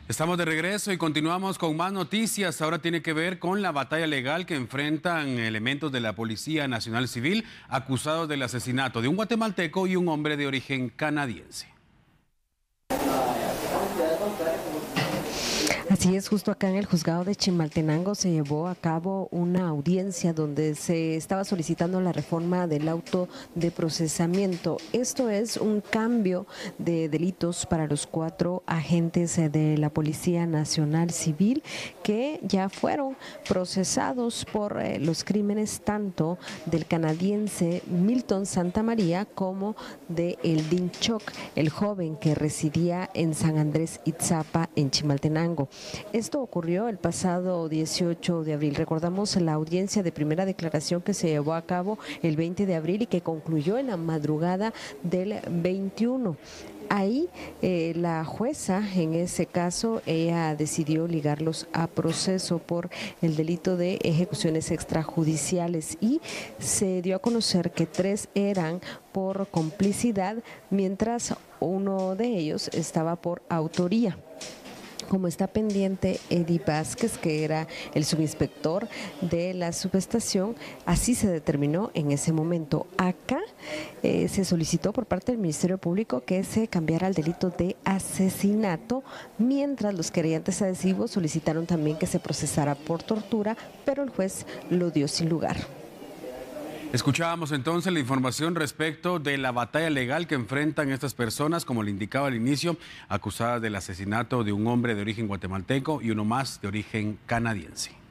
Estamos de regreso y continuamos con más noticias. Ahora tiene que ver con la batalla legal que enfrentan elementos de la Policía Nacional Civil acusados del asesinato de un guatemalteco y un hombre de origen canadiense. Así es, justo acá en el juzgado de Chimaltenango se llevó a cabo una audiencia donde se estaba solicitando la reforma del auto de procesamiento. Esto es un cambio de delitos para los 4 agentes de la Policía Nacional Civil que ya fueron procesados por los crímenes tanto del canadiense Milton Santamaría como de Eldin Choc, el joven que residía en San Andrés Itzapa, en Chimaltenango. Esto ocurrió el pasado 18 de abril. Recordamos la audiencia de primera declaración que se llevó a cabo el 20 de abril y que concluyó en la madrugada del 21. Ahí la jueza, en ese caso, ella decidió ligarlos a proceso por el delito de ejecuciones extrajudiciales y se dio a conocer que 3 eran por complicidad, mientras uno de ellos estaba por autoría. Como está pendiente Eddie Vázquez, que era el subinspector de la subestación, así se determinó en ese momento. Acá se solicitó por parte del Ministerio Público que se cambiara el delito de asesinato, mientras los querellantes adhesivos solicitaron también que se procesara por tortura, pero el juez lo dio sin lugar. Escuchábamos entonces la información respecto de la batalla legal que enfrentan estas personas, como le indicaba al inicio, acusadas del asesinato de un hombre de origen guatemalteco y uno más de origen canadiense.